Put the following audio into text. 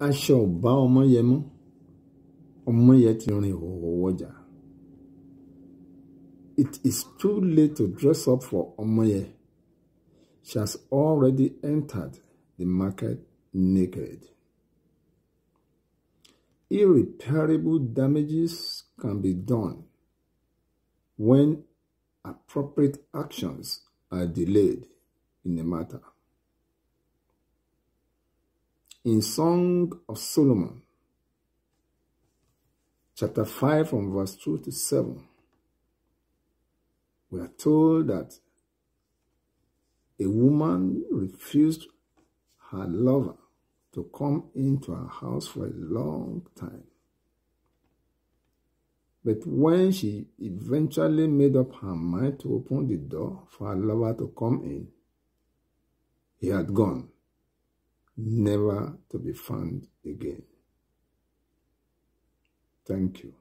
aṣọ ò bá ọmọ yẹn mọ́, ọmọ yẹn ti rìn ìhòòhò wọjà. It is too late to dress up for Omoye. She has already entered the market naked. Irreparable damages can be done when appropriate actions are delayed in a matter. In Song of Solomon, chapter 5 from verse 2 to 7, we are told that a woman refused her lover to come into her house for a long time. But when she eventually made up her mind to open the door for her lover to come in, he had gone, never to be found again. Thank you.